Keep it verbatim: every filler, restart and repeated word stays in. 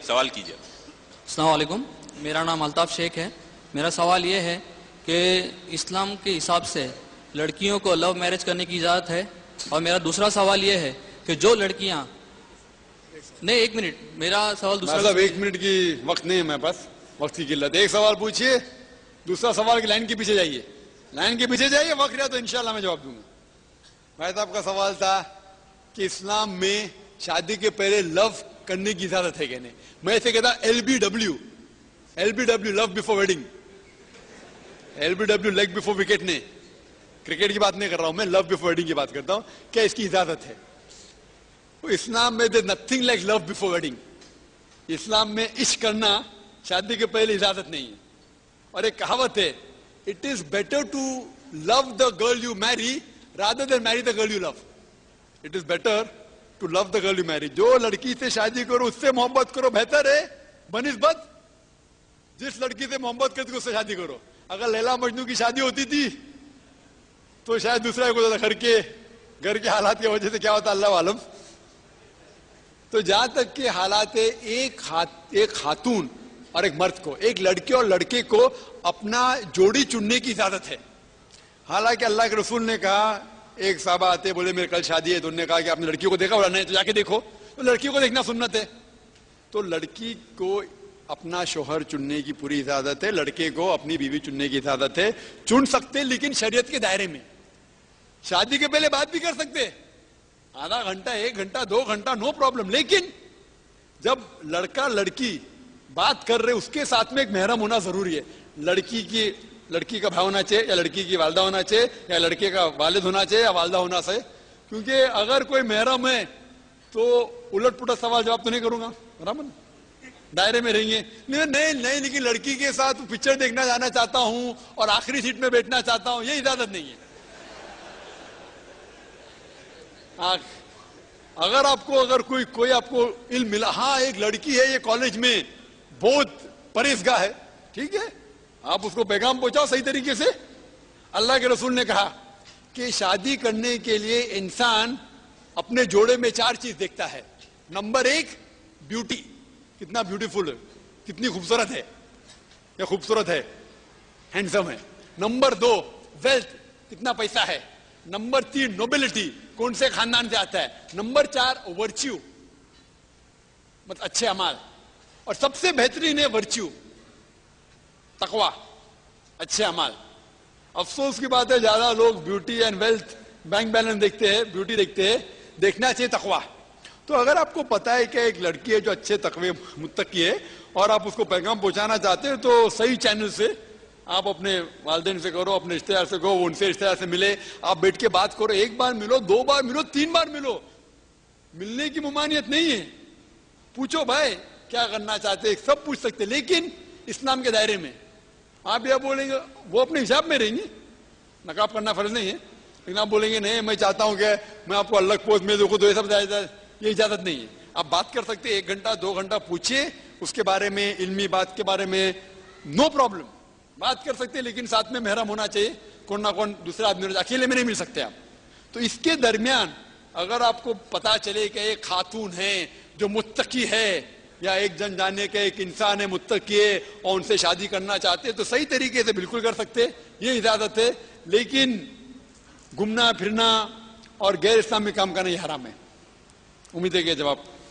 सवाल कीजिए। अस्सलाम वालेकुम, मेरा नाम अल्ताफ शेख है। मेरा सवाल ये है कि इस्लाम के हिसाब से लड़कियों को लव मैरिज करने की इजाज़त है, और मेरा दूसरा सवाल ये है कि जो लड़कियां नहीं एक मिनट मेरा सवाल दूसरा मतलब एक मिनट की वक्त नहीं है मेरे पास, वक्त की किल्लत। एक सवाल पूछिए, दूसरा सवाल की लाइन के पीछे जाइए, लाइन के पीछे जाइए, वक्त रहा तो इंशाल्लाह मैं जवाब दूंगा। भाई साहब का सवाल था कि इस्लाम में शादी के पहले लव करने की इजाजत है क्या नहीं। मैं इसे कहता L B W, L B W love before wedding, L B W leg before wicket नहीं। क्रिकेट की बात नहीं कर रहा हूं मैं, लव बिफोर वेडिंग की बात करता हूं। क्या इसकी इजाजत है? तो इस्लाम में there nothing like love before wedding. इस्लाम में इश्क करना शादी के पहले इजाजत नहीं है। और एक कहावत है, it is better to love the girl you marry rather than marry the girl you love. It is better to love the girl you marry. जो लड़की से शादी करो उससे मोहब्बत करो, बेहतर है बनिस्बत जिस लड़की से मोहब्बत करती उससे शादी करो। अगर लैला मजनू की शादी होती थी तो शायद दूसरा एक होता था, घर के घर के हालात की वजह से क्या होता अल्लाह आलम। तो जहां तक के हालात है, एक हाथ एक खातून और एक मर्द को, एक लड़के और लड़के को अपना जोड़ी चुनने की इजाजत है। हालांकि अल्लाह के रसूल ने कहा, एक साहबा आते बोले मेरे कल शादी है, तो उन्होंने कहा कि आपने लड़की को देखा? बोला नहीं। तो जाके देखो। तो लड़की को देखना सुन्नत है। तो लड़की को अपना शोहर चुनने की पूरी इजाजत है, लड़के को अपनी बीवी चुनने की इजाजत है। चुन सकते लेकिन शरीयत के दायरे में। शादी के पहले बात भी कर सकते, आधा घंटा, एक घंटा, दो घंटा, नो प्रॉब्लम। लेकिन जब लड़का लड़की बात कर रहे उसके साथ में एक महरम होना जरूरी है। लड़की की लड़की का भाई होना चाहिए, या लड़की की वालदा होना चाहिए, या लड़के का वालिद होना चाहिए, या वालदा होना चाहिए। क्योंकि अगर कोई महरम है तो उलट पुलट सवाल जवाब तो नहीं करूंगा, बराबर दायरे में रहेंगे। नहीं नहीं नहीं लेकिन लड़की के साथ पिक्चर देखना जाना चाहता हूं और आखिरी सीट में बैठना चाहता हूं, ये इजाजत नहीं है। अगर आपको अगर कोई कोई आपको इल्म मिला, हाँ एक लड़की है ये कॉलेज में बहुत परहेजगार है, ठीक है, आप उसको पैगाम पहुंचाओ सही तरीके से। अल्लाह के रसूल ने कहा कि शादी करने के लिए इंसान अपने जोड़े में चार चीज देखता है। नंबर एक, ब्यूटी, कितना ब्यूटीफुल है, कितनी खूबसूरत है, या खूबसूरत है, हैंडसम है। नंबर दो, वेल्थ, कितना पैसा है। नंबर तीन, नोबिलिटी, कौन से खानदान से आता है। नंबर चार, वर्च्यू, मतलब अच्छे अमाल। और सबसे बेहतरीन है वर्च्यू, तकवा, अच्छे अमाल। अफसोस की बात है ज्यादा लोग beauty and wealth, bank balance देखते हैं, ब्यूटी देखते हैं। देखना चाहिए तकवा। तो अगर आपको पता है कि एक लड़की है जो अच्छे तकवे मुत्तकी है और आप उसको पैगाम पहुंचाना चाहते हैं, तो सही चैनल से आप अपने वालिदैन से करो, अपने रिश्तेदार से करो, उनसे रिश्तेदार से मिले, आप बैठ के बात करो। एक बार मिलो, दो बार मिलो, तीन बार मिलो, मिलने की मुमानियत नहीं है। पूछो भाई क्या करना चाहते हैं, सब पूछ सकते, लेकिन इस्लाम के दायरे में। आप यह बोलेंगे, वो अपने हिसाब में रहेंगे, नकाब करना फर्ज नहीं है, लेकिन आप बोलेंगे नहीं मैं चाहता हूं कि मैं आपको अलग पोस्ट में देखूं, तो ये सब ये इजाजत नहीं है। आप बात कर सकते, एक घंटा दो घंटा पूछिए उसके बारे में, इल्मी बात के बारे में, नो प्रॉब्लम, बात कर सकते हैं। लेकिन साथ में महरम होना चाहिए, कौन ना कौन दूसरा आदमी, अकेले में नहीं मिल सकते आप। तो इसके दरमियान अगर आपको पता चले कि एक खातून है जो मुत्तकी है, या एक जन जाने के एक इंसान है मुत्तकी है और उनसे शादी करना चाहते हैं, तो सही तरीके से बिल्कुल कर सकते, ये इजाजत है। लेकिन घूमना फिरना और गैर इस्लामी काम करना ये हराम है। उम्मीद है कि जवाब